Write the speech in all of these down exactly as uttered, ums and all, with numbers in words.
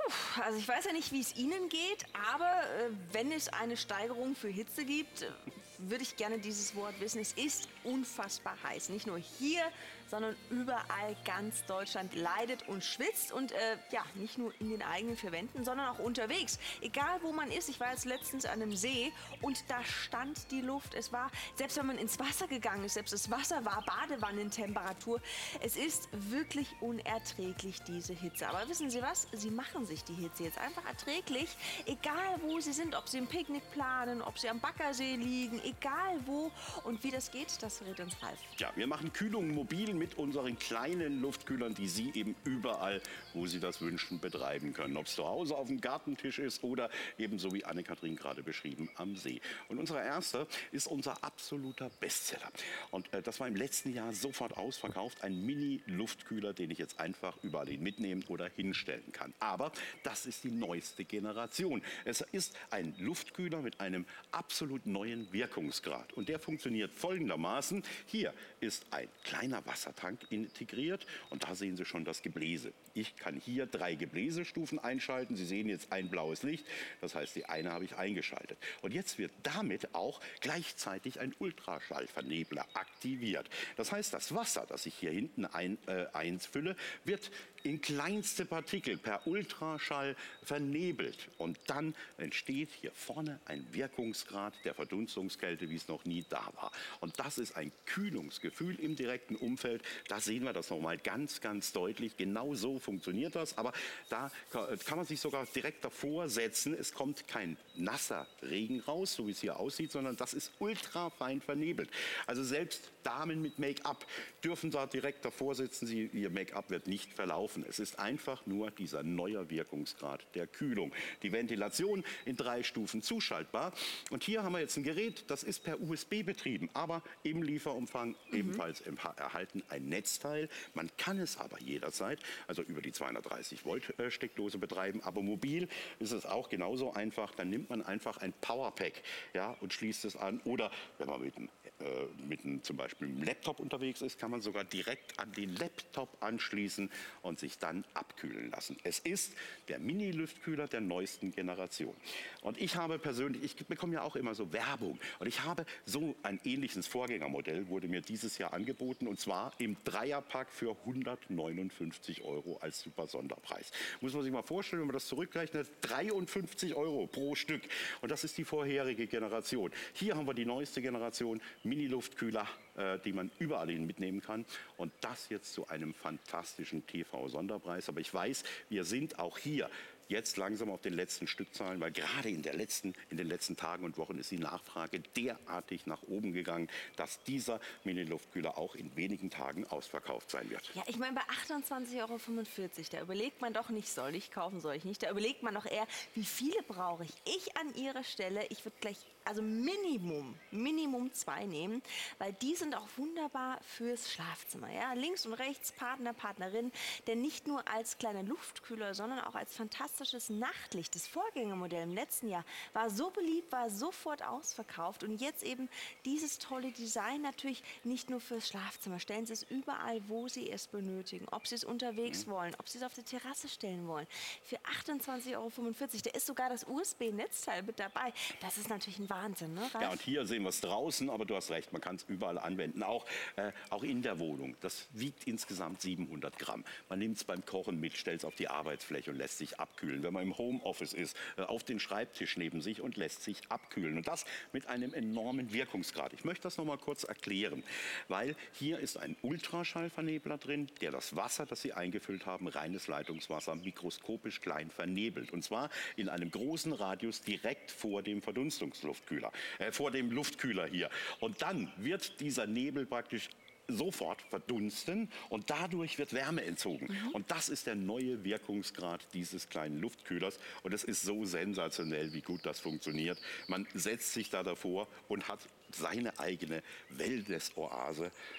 Puh, also ich weiß ja nicht, wie es Ihnen geht, aber äh, wenn es eine Steigerung für Hitze gibt, äh, würde ich gerne dieses Wort wissen. Es ist unfassbar heiß. Nicht nur hier, sondern überall. Ganz Deutschland leidet und schwitzt. Und äh, ja, nicht nur in den eigenen vier Wänden, sondern auch unterwegs. Egal wo man ist. Ich war jetzt letztens an einem See und da stand die Luft. Es war, selbst wenn man ins Wasser gegangen ist, selbst das Wasser war Badewannentemperatur. Es ist wirklich unerträglich, diese Hitze. Aber wissen Sie was? Sie machen sich die Hitze jetzt einfach erträglich. Egal wo Sie sind, ob Sie ein Picknick planen, ob Sie am Baggersee liegen, egal wo. Und wie das geht, das verrät uns Ralf. Ja, wir machen Kühlung mobil mit unseren kleinen Luftkühlern, die Sie eben überall, wo Sie das wünschen, betreiben können. Ob es zu Hause auf dem Gartentisch ist oder ebenso wie Anne-Kathrin gerade beschrieben, am See. Und unser erster ist unser absoluter Bestseller. Und äh, das war im letzten Jahr sofort ausverkauft. Ein Mini-Luftkühler, den ich jetzt einfach überall hin mitnehmen oder hinstellen kann. Aber das ist die neueste Generation. Es ist ein Luftkühler mit einem absolut neuen Wirkungsgrad. Und der funktioniert folgendermaßen. Hier ist ein kleiner Wassertank integriert und da sehen Sie schon das Gebläse. Ich kann hier drei Gebläsestufen einschalten. Sie sehen jetzt ein blaues Licht, das heißt, die eine habe ich eingeschaltet. Und jetzt wird damit auch gleichzeitig ein Ultraschallvernebler aktiviert. Das heißt, das Wasser, das ich hier hinten ein, äh, einfülle, wird in kleinste Partikel per Ultraschall vernebelt. Und dann entsteht hier vorne ein Wirkungsgrad der Verdunstungskälte, wie es noch nie da war. Und das ist ein Kühlungsgefühl im direkten Umfeld. Da sehen wir das nochmal ganz, ganz deutlich. Genau so funktioniert das. Aber da kann man sich sogar direkt davor setzen. Es kommt kein nasser Regen raus, so wie es hier aussieht, sondern das ist ultrafein vernebelt. Also selbst Damen mit Make-up dürfen da direkt davor sitzen. Sie, ihr Make-up wird nicht verlaufen. Es ist einfach nur dieser neue Wirkungsgrad der Kühlung. Die Ventilation in drei Stufen zuschaltbar. Und hier haben wir jetzt ein Gerät, das ist per U S B betrieben, aber im Lieferumfang mhm. ebenfalls erhalten ein Netzteil. Man kann es aber jederzeit, also über die zweihundertdreißig Volt Steckdose betreiben, aber mobil ist es auch genauso einfach. Dann nimmt man einfach ein Powerpack, ja, und schließt es an. Oder wenn man mit einem, äh, mit einem, zum Beispiel mit einem Laptop unterwegs ist, kann man sogar direkt an den Laptop anschließen und sich dann abkühlen lassen. Es ist der Mini-Luftkühler der neuesten Generation. Und ich habe persönlich, ich bekomme ja auch immer so Werbung, und ich habe so ein ähnliches Vorgängermodell, wurde mir dieses Jahr angeboten, und zwar im Dreierpack für hundertneunundfünfzig Euro als super Sonderpreis. Muss man sich mal vorstellen, wenn man das zurückrechnet, dreiundfünfzig Euro pro Stück. Und das ist die vorherige Generation. Hier haben wir die neueste Generation, Mini-Luftkühler, äh, die man überall hin mitnehmen kann. Und das jetzt zu einem fantastischen T V-Sonderpreis. Aber ich weiß, wir sind auch hier jetzt langsam auf den letzten Stückzahlen, weil gerade in, der letzten, in den letzten Tagen und Wochen ist die Nachfrage derartig nach oben gegangen, dass dieser Mini-Luftkühler auch in wenigen Tagen ausverkauft sein wird. Ja, ich meine, bei achtundzwanzig Euro fünfundvierzig, da überlegt man doch nicht, soll ich kaufen, soll ich nicht. Da überlegt man doch eher, wie viele brauche ich. Ich an Ihrer Stelle, ich würde gleich, also Minimum, Minimum zwei nehmen, weil die sind auch wunderbar fürs Schlafzimmer. Ja? Links und rechts Partner, Partnerin, denn nicht nur als kleiner Luftkühler, sondern auch als fantastisches Nachtlicht. Das Vorgängermodell im letzten Jahr war so beliebt, war sofort ausverkauft und jetzt eben dieses tolle Design natürlich nicht nur fürs Schlafzimmer. Stellen Sie es überall, wo Sie es benötigen. Ob Sie es unterwegs mhm. wollen, ob Sie es auf der Terrasse stellen wollen. Für achtundzwanzig Euro fünfundvierzig, da ist sogar das U S B-Netzteil mit dabei. Das ist natürlich ein Wahnsinn, ne, Ralf? Ja, und hier sehen wir es draußen, aber du hast recht, man kann es überall anwenden, auch, äh, auch in der Wohnung. Das wiegt insgesamt siebenhundert Gramm. Man nimmt es beim Kochen mit, stellt es auf die Arbeitsfläche und lässt sich abkühlen. Wenn man im Homeoffice ist, äh, auf den Schreibtisch neben sich und lässt sich abkühlen. Und das mit einem enormen Wirkungsgrad. Ich möchte das noch mal kurz erklären, weil hier ist ein Ultraschallvernebler drin, der das Wasser, das Sie eingefüllt haben, reines Leitungswasser, mikroskopisch klein vernebelt. Und zwar in einem großen Radius direkt vor dem Verdunstungsluftkühler, äh, vor dem Luftkühler hier. Und dann wird dieser Nebel praktisch sofort verdunsten und dadurch wird Wärme entzogen. Mhm. Und das ist der neue Wirkungsgrad dieses kleinen Luftkühlers. Und es ist so sensationell, wie gut das funktioniert. Man setzt sich da davor und hat seine eigene Wellness-Oase.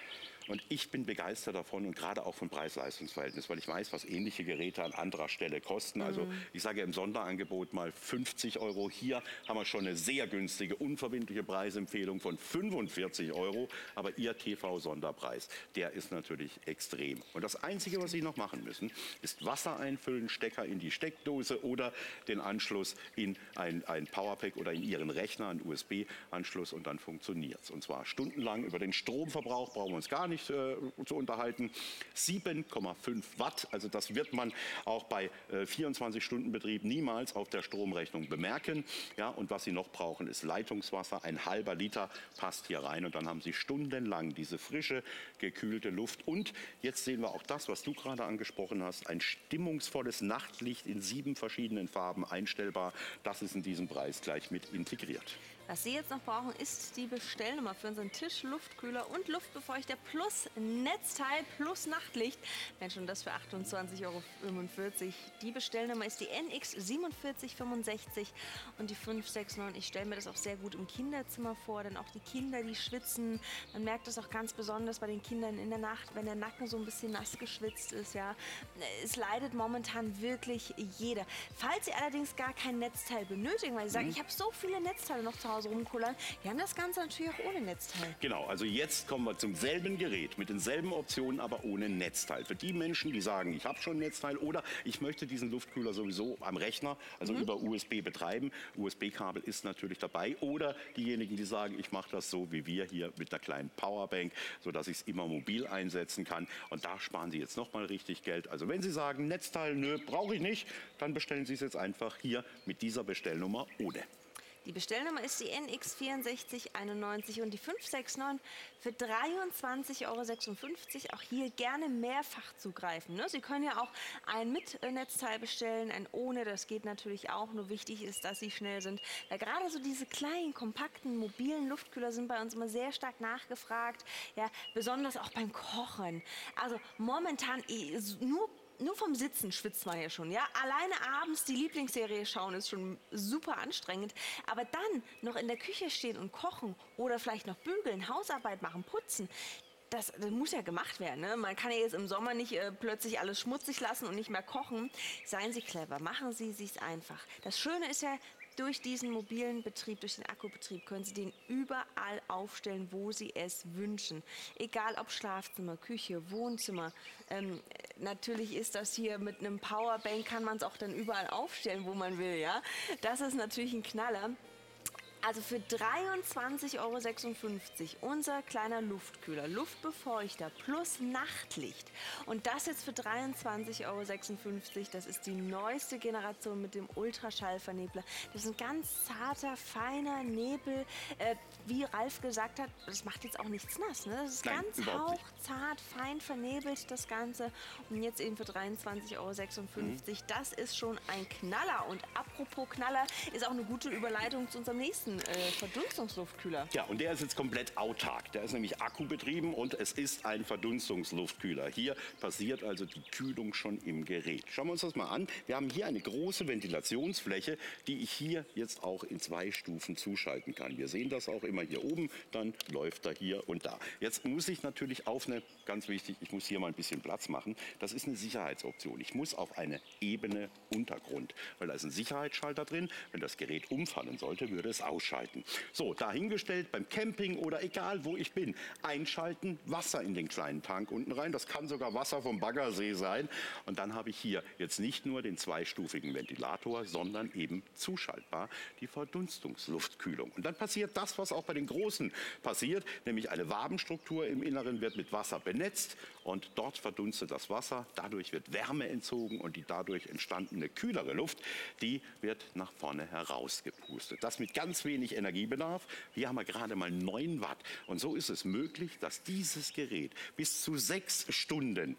Und ich bin begeistert davon und gerade auch vom Preis-Leistungs-Verhältnis, weil ich weiß, was ähnliche Geräte an anderer Stelle kosten. Also Mhm. ich sage im Sonderangebot mal fünfzig Euro. Hier haben wir schon eine sehr günstige, unverbindliche Preisempfehlung von fünfundvierzig Euro. Aber Ihr T V-Sonderpreis, der ist natürlich extrem. Und das Einzige, was Sie noch machen müssen, ist Wasser einfüllen, Stecker in die Steckdose oder den Anschluss in ein, ein Powerpack oder in Ihren Rechner, einen U S B-Anschluss, und dann funktioniert es. Und zwar stundenlang. Über den Stromverbrauch brauchen wir uns gar nicht äh, zu unterhalten. sieben Komma fünf Watt, also das wird man auch bei äh, vierundzwanzig-Stunden-Betrieb niemals auf der Stromrechnung bemerken. Ja, und was Sie noch brauchen, ist Leitungswasser. Ein halber Liter passt hier rein und dann haben Sie stundenlang diese frische, gekühlte Luft. Und jetzt sehen wir auch das, was du gerade angesprochen hast, ein stimmungsvolles Nachtlicht in sieben verschiedenen Farben einstellbar. Das ist in diesem Preis gleich mit integriert. Was Sie jetzt noch brauchen, ist die Bestellnummer für unseren Tisch, Luftkühler und Luftbefeuchter plus Netzteil plus Nachtlicht. Mensch, und das für achtundzwanzig Euro fünfundvierzig. Die Bestellnummer ist die N X siebenundvierzig fünfundsechzig und die fünf sechs neun. Ich stelle mir das auch sehr gut im Kinderzimmer vor, denn auch die Kinder, die schwitzen. Man merkt das auch ganz besonders bei den Kindern in der Nacht, wenn der Nacken so ein bisschen nass geschwitzt ist. Ja. Es leidet momentan wirklich jeder. Falls Sie allerdings gar kein Netzteil benötigen, weil Sie sagen, Mhm. ich habe so viele Netzteile noch zu Hause rumkullern. Wir haben das Ganze natürlich auch ohne Netzteil. Genau, also jetzt kommen wir zum selben Gerät, mit denselben Optionen, aber ohne Netzteil. Für die Menschen, die sagen, ich habe schon ein Netzteil oder ich möchte diesen Luftkühler sowieso am Rechner, also mhm. über U S B betreiben. U S B-Kabel ist natürlich dabei. Oder diejenigen, die sagen, ich mache das so wie wir hier mit einer kleinen Powerbank, sodass ich es immer mobil einsetzen kann. Und da sparen Sie jetzt nochmal richtig Geld. Also wenn Sie sagen, Netzteil, nö, brauche ich nicht, dann bestellen Sie es jetzt einfach hier mit dieser Bestellnummer ohne. Die Bestellnummer ist die N X vierundsechzig einundneunzig und die fünf sechs neun für dreiundzwanzig Euro sechsundfünfzig. Auch hier gerne mehrfach zugreifen. Ne? Sie können ja auch ein mit Netzteil bestellen, ein ohne. Das geht natürlich auch. Nur wichtig ist, dass Sie schnell sind. Weil gerade so diese kleinen, kompakten, mobilen Luftkühler sind bei uns immer sehr stark nachgefragt. Ja, besonders auch beim Kochen. Also momentan nur Nur vom Sitzen schwitzt man ja schon, ja. Alleine abends die Lieblingsserie schauen ist schon super anstrengend. Aber dann noch in der Küche stehen und kochen oder vielleicht noch bügeln, Hausarbeit machen, putzen. Das, das muss ja gemacht werden. Ne? Man kann ja jetzt im Sommer nicht äh, plötzlich alles schmutzig lassen und nicht mehr kochen. Seien Sie clever, machen Sie es sich einfach. Das Schöne ist ja, durch diesen mobilen Betrieb, durch den Akkubetrieb, können Sie den überall aufstellen, wo Sie es wünschen. Egal ob Schlafzimmer, Küche, Wohnzimmer. Ähm, natürlich ist das hier mit einem Powerbank, kann man es auch dann überall aufstellen, wo man will. Ja? Das ist natürlich ein Knaller. Also für dreiundzwanzig Euro sechsundfünfzig unser kleiner Luftkühler, Luftbefeuchter plus Nachtlicht. Und das jetzt für dreiundzwanzig Euro sechsundfünfzig. Das ist die neueste Generation mit dem Ultraschallvernebler. Das ist ein ganz zarter, feiner Nebel. Äh, wie Ralf gesagt hat, das macht jetzt auch nichts nass. Ne? Das ist Nein, ganz hauchzart, fein vernebelt das Ganze. Und jetzt eben für dreiundzwanzig Euro sechsundfünfzig. Mhm. Das ist schon ein Knaller. Und apropos Knaller, ist auch eine gute Überleitung zu unserem nächsten Äh, Verdunstungsluftkühler. Ja, und der ist jetzt komplett autark. Der ist nämlich akkubetrieben und es ist ein Verdunstungsluftkühler. Hier passiert also die Kühlung schon im Gerät. Schauen wir uns das mal an. Wir haben hier eine große Ventilationsfläche, die ich hier jetzt auch in zwei Stufen zuschalten kann. Wir sehen das auch immer hier oben, dann läuft er hier und da. Jetzt muss ich natürlich auf eine, ganz wichtig, ich muss hier mal ein bisschen Platz machen. Das ist eine Sicherheitsoption. Ich muss auf eine ebene Untergrund, weil da ist ein Sicherheitsschalter drin. Wenn das Gerät umfallen sollte, würde es ausschalten. So, dahingestellt beim Camping oder egal wo ich bin, einschalten, Wasser in den kleinen Tank unten rein. Das kann sogar Wasser vom Baggersee sein. Und dann habe ich hier jetzt nicht nur den zweistufigen Ventilator, sondern eben zuschaltbar die Verdunstungsluftkühlung. Und dann passiert das, was auch bei den Großen passiert, nämlich eine Wabenstruktur im Inneren wird mit Wasser benetzt und dort verdunstet das Wasser. Dadurch wird Wärme entzogen und die dadurch entstandene kühlere Luft, die wird nach vorne herausgepustet. Das mit ganz wenig Energiebedarf. Hier haben wir gerade mal neun Watt. Und so ist es möglich, dass dieses Gerät bis zu sechs Stunden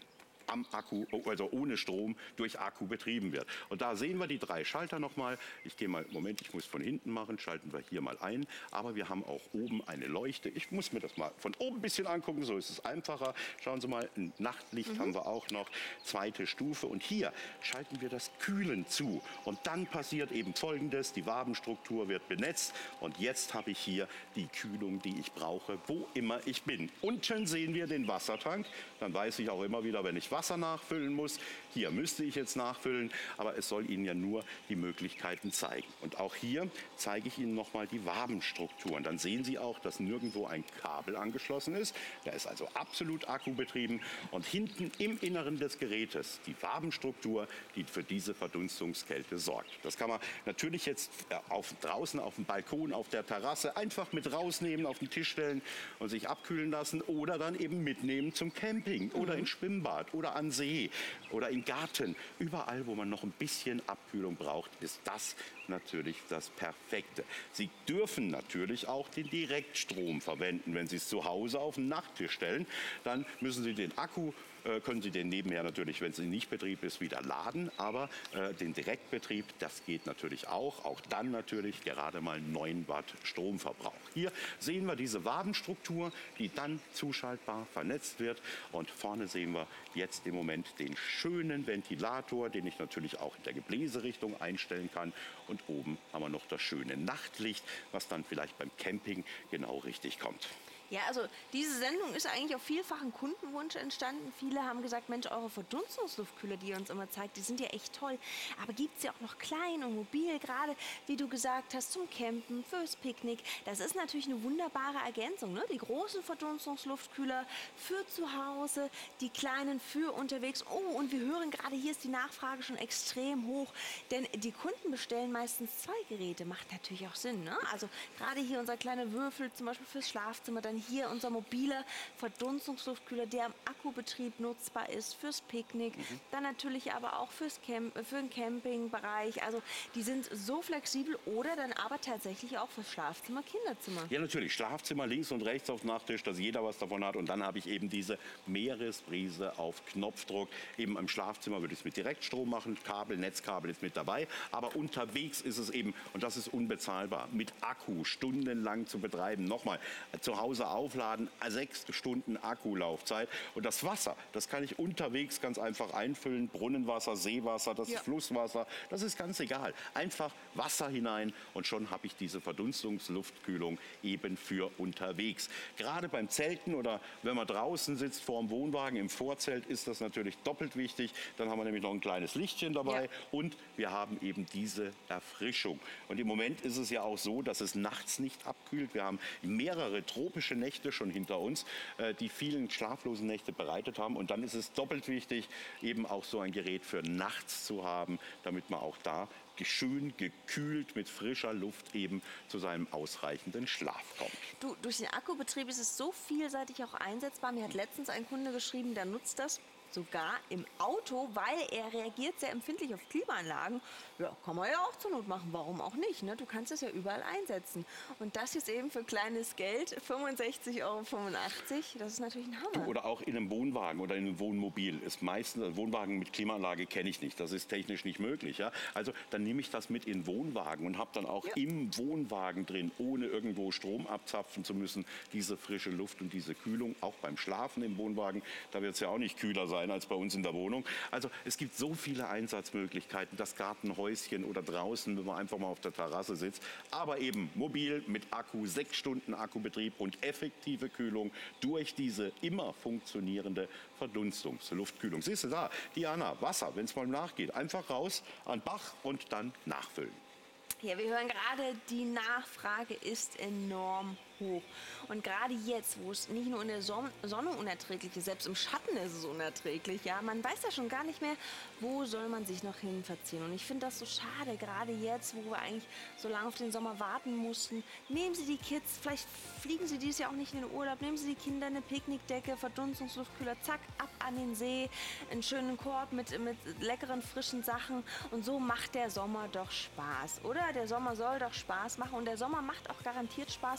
am Akku, also ohne Strom, durch Akku betrieben wird. Und da sehen wir die drei Schalter nochmal. Ich gehe mal, Moment, ich muss von hinten machen, schalten wir hier mal ein. Aber wir haben auch oben eine Leuchte. Ich muss mir das mal von oben ein bisschen angucken, so ist es einfacher. Schauen Sie mal, ein Nachtlicht mhm. haben wir auch noch, zweite Stufe. Und hier schalten wir das Kühlen zu. Und dann passiert eben Folgendes, die Wabenstruktur wird benetzt. Und jetzt habe ich hier die Kühlung, die ich brauche, wo immer ich bin. Unten sehen wir den Wassertank. Dann weiß ich auch immer wieder, wenn ich Wasser nachfüllen muss. Hier müsste ich jetzt nachfüllen, aber es soll Ihnen ja nur die Möglichkeiten zeigen. Und auch hier zeige ich Ihnen nochmal die Wabenstrukturen. Dann sehen Sie auch, dass nirgendwo ein Kabel angeschlossen ist. Der ist also absolut akkubetrieben. Und hinten im Inneren des Gerätes die Wabenstruktur, die für diese Verdunstungskälte sorgt. Das kann man natürlich jetzt auf, draußen auf dem Balkon, auf der Terrasse einfach mit rausnehmen, auf den Tisch stellen und sich abkühlen lassen oder dann eben mitnehmen zum Camping oder mhm. ins Schwimmbad oder an See oder im Garten. Überall, wo man noch ein bisschen Abkühlung braucht, ist das natürlich das Perfekte. Sie dürfen natürlich auch den Direktstrom verwenden. Wenn Sie es zu Hause auf den Nachttisch stellen, dann müssen Sie den Akku äh, können Sie den nebenher natürlich, wenn es in Nichtbetrieb ist, wieder laden. Aber äh, den Direktbetrieb, das geht natürlich auch. Auch dann natürlich gerade mal neun Watt Stromverbrauch. Hier sehen wir diese Wabenstruktur, die dann zuschaltbar vernetzt wird. Und vorne sehen wir jetzt im Moment den schönen Ventilator, den ich natürlich auch in der Gebläserichtung einstellen kann. Und oben haben wir noch das schöne Nachtlicht, was dann vielleicht beim Camping genau richtig kommt. Ja, also diese Sendung ist eigentlich auf vielfachen Kundenwunsch entstanden. Viele haben gesagt, Mensch, eure Verdunstungsluftkühler, die ihr uns immer zeigt, die sind ja echt toll. Aber gibt es ja auch noch klein und mobil, gerade wie du gesagt hast, zum Campen, fürs Picknick. Das ist natürlich eine wunderbare Ergänzung, ne? Die großen Verdunstungsluftkühler für zu Hause, die kleinen für unterwegs. Oh, und wir hören gerade, hier ist die Nachfrage schon extrem hoch. Denn die Kunden bestellen meistens zwei Geräte. Macht natürlich auch Sinn, ne? Also gerade hier unser kleiner Würfel zum Beispiel fürs Schlafzimmer, dann hier unser mobiler Verdunstungsluftkühler, der im Akkubetrieb nutzbar ist fürs Picknick, mhm. dann natürlich aber auch fürs Camp, für den Campingbereich. Also die sind so flexibel oder dann aber tatsächlich auch fürs Schlafzimmer, Kinderzimmer. Ja, natürlich. Schlafzimmer links und rechts auf dem Nachttisch, dass jeder was davon hat. Und dann habe ich eben diese Meeresbrise auf Knopfdruck. Eben im Schlafzimmer würde ich es mit Direktstrom machen. Kabel, Netzkabel ist mit dabei. Aber unterwegs ist es eben, und das ist unbezahlbar, mit Akku stundenlang zu betreiben. Nochmal, zu Hause aufladen, sechs Stunden Akkulaufzeit. Und das Wasser, das kann ich unterwegs ganz einfach einfüllen. Brunnenwasser, Seewasser, das ja. ist Flusswasser, das ist ganz egal. Einfach Wasser hinein und schon habe ich diese Verdunstungsluftkühlung eben für unterwegs. Gerade beim Zelten oder wenn man draußen sitzt vor dem Wohnwagen im Vorzelt, ist das natürlich doppelt wichtig. Dann haben wir nämlich noch ein kleines Lichtchen dabei ja. und wir haben eben diese Erfrischung. Und im Moment ist es ja auch so, dass es nachts nicht abkühlt. Wir haben mehrere tropische Nächte schon hinter uns, äh, die vielen schlaflosen Nächte bereitet haben. Und dann ist es doppelt wichtig, eben auch so ein Gerät für nachts zu haben, damit man auch da schön gekühlt mit frischer Luft eben zu seinem ausreichenden Schlaf kommt. Du, durch den Akkubetrieb ist es so vielseitig auch einsetzbar. Mir hat letztens ein Kunde geschrieben, der nutzt das sogar im Auto, weil er reagiert sehr empfindlich auf Klimaanlagen. Ja, kann man ja auch zur Not machen. Warum auch nicht? Ne? Du kannst es ja überall einsetzen. Und das jetzt eben für kleines Geld, fünfundsechzig Euro fünfundachtzig, das ist natürlich ein Hammer. Du, oder auch in einem Wohnwagen oder in einem Wohnmobil. Ist meistens, ein Wohnwagen mit Klimaanlage kenne ich nicht. Das ist technisch nicht möglich. Ja? Also dann nehme ich das mit in den Wohnwagen und habe dann auch ja. im Wohnwagen drin, ohne irgendwo Strom abzapfen zu müssen, diese frische Luft und diese Kühlung. Auch beim Schlafen im Wohnwagen, da wird es ja auch nicht kühler sein als bei uns in der Wohnung. Also es gibt so viele Einsatzmöglichkeiten, das Gartenhäuschen oder draußen, wenn man einfach mal auf der Terrasse sitzt. Aber eben mobil mit Akku, sechs Stunden Akkubetrieb und effektive Kühlung durch diese immer funktionierende Verdunstungsluftkühlung. Siehst du da, Diana, Wasser, wenn es mal nachgeht, einfach raus an den Bach und dann nachfüllen. Ja, wir hören gerade, die Nachfrage ist enorm hoch. Und gerade jetzt, wo es nicht nur in der Son- Sonne unerträglich ist, selbst im Schatten ist es unerträglich, ja, man weiß ja schon gar nicht mehr, wo soll man sich noch hin verziehen. Und ich finde das so schade, gerade jetzt, wo wir eigentlich so lange auf den Sommer warten mussten. Nehmen Sie die Kids, vielleicht fliegen Sie dieses Jahr auch nicht in den Urlaub, nehmen Sie die Kinder eine Picknickdecke, Verdunstungsluftkühler, zack, ab an den See, einen schönen Korb mit, mit leckeren, frischen Sachen. Und so macht der Sommer doch Spaß, oder? Der Sommer soll doch Spaß machen und der Sommer macht auch garantiert Spaß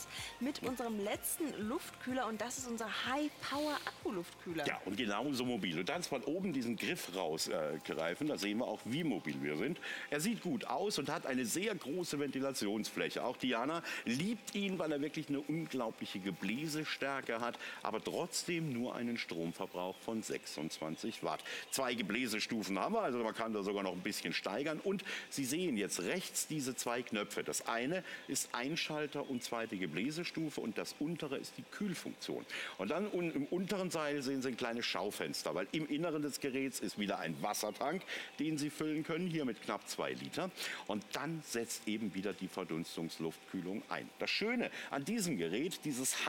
mit unserem letzten Luftkühler und das ist unser High-Power-Akku-Luftkühler. Ja, und genauso mobil. Und dann von oben diesen Griff rausgreifen, äh, da sehen wir auch, wie mobil wir sind. Er sieht gut aus und hat eine sehr große Ventilationsfläche. Auch Diana liebt ihn, weil er wirklich eine unglaubliche Gebläsestärke hat, aber trotzdem nur einen Stromverbrauch von sechsundzwanzig Watt. Zwei Gebläsestufen haben wir, also man kann da sogar noch ein bisschen steigern. Und Sie sehen jetzt rechts diese zwei Knöpfe. Das eine ist Einschalter und zweite Gebläsestufe und das untere ist die Kühlfunktion. Und dann im unteren Seil sehen Sie ein kleines Schaufenster, weil im Inneren des Geräts ist wieder ein Wassertank, den Sie füllen können, hier mit knapp zwei Liter. Und dann setzt eben wieder die Verdunstungsluftkühlung ein. Das Schöne an diesem Gerät, dieses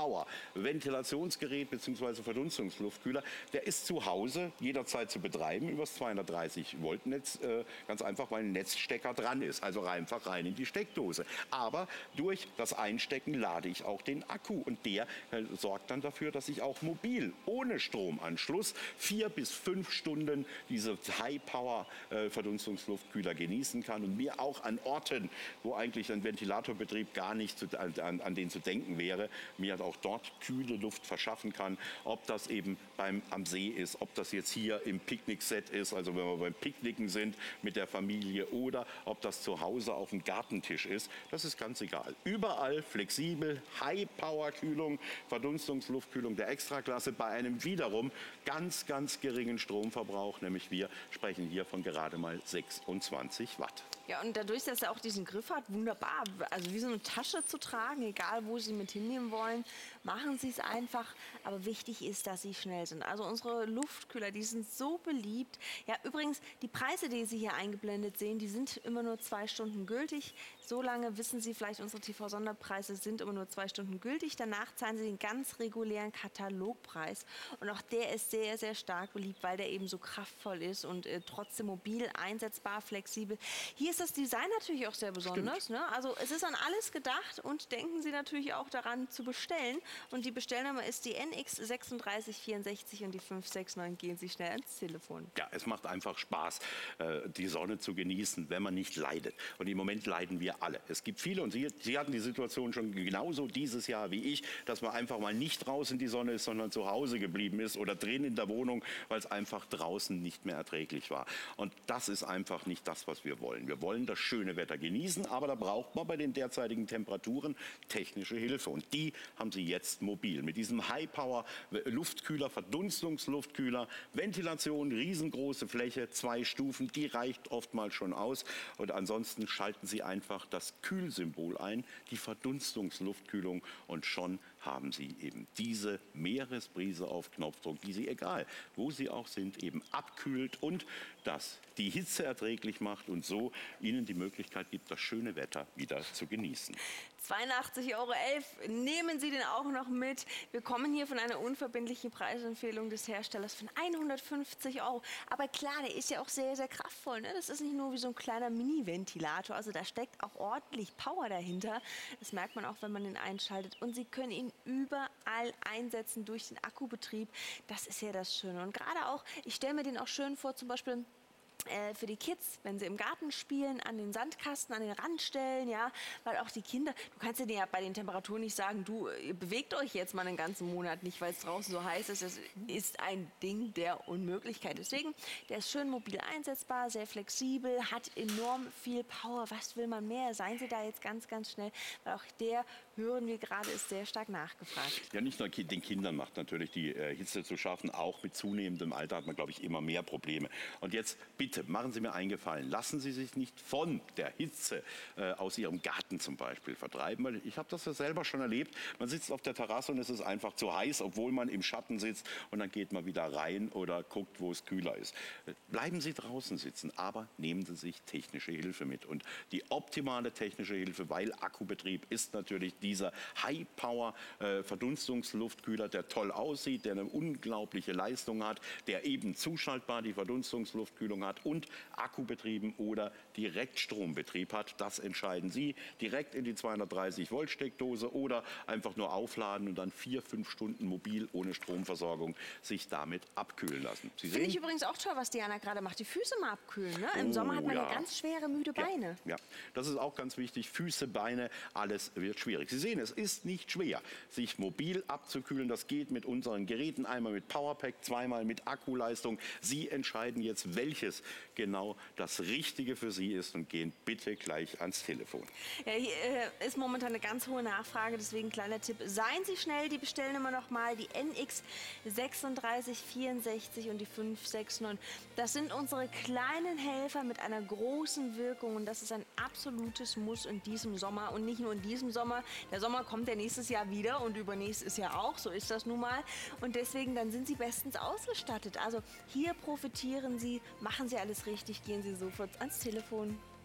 High-Power-Ventilationsgerät bzw. Verdunstungsluftkühler, der ist zu Hause jederzeit zu betreiben über das zweihundertdreißig Volt Netz, äh, ganz einfach, weil ein Netzstecker dran ist, also einfach rein in die Steckdose. Aber durch das Einstecken lade ich auch den Akku und der äh, sorgt dann dafür, dass ich auch mobil, ohne Stromanschluss, vier bis fünf Stunden diese High-Power-Verdunstungsluftkühler genießen kann und mir auch an Orten, wo eigentlich ein Ventilatorbetrieb gar nicht zu, an, an den zu denken wäre, mir auch dort kühle Luft verschaffen kann, ob das eben beim, am See ist, ob das jetzt hier im Picknickset ist, also wenn wir beim Picknicken sind mit der Familie oder ob das zu Hause auf dem Gartentisch ist, das ist ganz egal. Überall flexibel, High-Power-Kühlung, Verdunstungsluftkühlung der Extraklasse bei einem wiederum ganz, ganz geringen Stromverbrauch, nämlich wir sprechen hier von gerade mal sechsundzwanzig Watt. Ja, und dadurch, dass er auch diesen Griff hat, wunderbar, also wie so eine Tasche zu tragen, egal wo Sie mit hinnehmen wollen, machen Sie es einfach. Aber wichtig ist, dass sie schnell sind. Also unsere Luftkühler, die sind so beliebt. Ja, übrigens, die Preise, die Sie hier eingeblendet sehen, die sind immer nur zwei Stunden gültig. So lange wissen Sie vielleicht, unsere T V-Sonderpreise sind immer nur zwei Stunden gültig. Danach zahlen Sie den ganz regulären Katalogpreis. Und auch der ist sehr, sehr stark beliebt, weil der eben so kraftvoll ist und äh, trotzdem mobil, einsetzbar, flexibel. Hier ist das Design natürlich auch sehr besonders. Ne? Also es ist an alles gedacht und denken Sie natürlich auch daran zu bestellen. Und die Bestellnummer ist die N X drei sechs vier sechs und die fünf sechs neun. Gehen Sie schnell ans Telefon. Ja, es macht einfach Spaß, die Sonne zu genießen, wenn man nicht leidet. Und im Moment leiden wir alle. Es gibt viele, und Sie, Sie hatten die Situation schon genauso dieses Jahr wie ich, dass man einfach mal nicht draußen in die Sonne ist, sondern zu Hause geblieben ist oder drin in der Wohnung, weil es einfach draußen nicht mehr erträglich war. Und das ist einfach nicht das, was wir wollen. Wir wollen das schöne Wetter genießen, aber da braucht man bei den derzeitigen Temperaturen technische Hilfe. Und die haben Sie jetzt mobil. Mit diesem High-Power-Luftkühler, Verdunstungsluftkühler, Ventilation, riesengroße Fläche, zwei Stufen, die reicht oftmals schon aus. Und ansonsten schalten Sie einfach das Kühlsymbol ein, die Verdunstungsluftkühlung, und schon haben Sie eben diese Meeresbrise auf Knopfdruck, die Sie, egal wo Sie auch sind, eben abkühlt und das die Hitze erträglich macht und so Ihnen die Möglichkeit gibt, das schöne Wetter wieder zu genießen. zweiundachtzig Euro elf, nehmen Sie den auch noch mit. Wir kommen hier von einer unverbindlichen Preisempfehlung des Herstellers von hundertfünfzig Euro. Aber klar, der ist ja auch sehr, sehr kraftvoll. Ne? Das ist nicht nur wie so ein kleiner Mini-Ventilator. Also da steckt auch ordentlich Power dahinter. Das merkt man auch, wenn man ihn einschaltet. Und Sie können ihn überall einsetzen durch den Akkubetrieb. Das ist ja das Schöne. Und gerade auch, ich stelle mir den auch schön vor, zum Beispiel für die Kids, wenn sie im Garten spielen, an den Sandkasten, an den Rand stellen, ja, weil auch die Kinder, du kannst dir ja bei den Temperaturen nicht sagen, du, ihr bewegt euch jetzt mal einen ganzen Monat nicht, weil es draußen so heiß ist. Das ist ein Ding der Unmöglichkeit. Deswegen, der ist schön mobil einsetzbar, sehr flexibel, hat enorm viel Power. Was will man mehr? Seien Sie da jetzt ganz, ganz schnell, weil auch der, hören wir gerade, ist sehr stark nachgefragt. Ja, nicht nur den Kindern macht natürlich die äh, Hitze zu schaffen, auch mit zunehmendem Alter hat man, glaube ich, immer mehr Probleme. Und jetzt bitte, machen Sie mir einen Gefallen, lassen Sie sich nicht von der Hitze äh, aus Ihrem Garten zum Beispiel vertreiben, weil ich habe das ja selber schon erlebt. Man sitzt auf der Terrasse und es ist einfach zu heiß, obwohl man im Schatten sitzt, und dann geht man wieder rein oder guckt, wo es kühler ist. Bleiben Sie draußen sitzen, aber nehmen Sie sich technische Hilfe mit. Und die optimale technische Hilfe, weil Akkubetrieb ist natürlich dieser High-Power-Verdunstungsluftkühler, der toll aussieht, der eine unglaubliche Leistung hat, der eben zuschaltbar die Verdunstungsluftkühlung hat und Akkubetrieben oder Direktstrombetrieb hat. Das entscheiden Sie. Direkt in die zweihundertdreißig Volt Steckdose oder einfach nur aufladen und dann vier, fünf Stunden mobil ohne Stromversorgung sich damit abkühlen lassen. Sie Finde sehen, ich übrigens auch toll, was Diana gerade macht. Die Füße mal abkühlen. Ne? Im Sommer hat man ja, ja. ganz schwere, müde Beine. Ja, ja, das ist auch ganz wichtig. Füße, Beine, alles wird schwierig. Sie sehen, es ist nicht schwer, sich mobil abzukühlen. Das geht mit unseren Geräten, einmal mit Powerpack, zweimal mit Akkuleistung. Sie entscheiden jetzt, welches genau das Richtige für Sie ist und gehen bitte gleich ans Telefon. Ja, hier äh, ist momentan eine ganz hohe Nachfrage, deswegen kleiner Tipp. Seien Sie schnell, die Bestellnummer nochmal, die N X sechsunddreißig vierundsechzig und die fünf sechs neun. Das sind unsere kleinen Helfer mit einer großen Wirkung und das ist ein absolutes Muss in diesem Sommer und nicht nur in diesem Sommer. Der Sommer kommt ja nächstes Jahr wieder und übernächstes Jahr auch, so ist das nun mal. Und deswegen, dann sind Sie bestens ausgestattet. Also hier profitieren Sie, machen Sie alles richtig, gehen Sie sofort ans Telefon.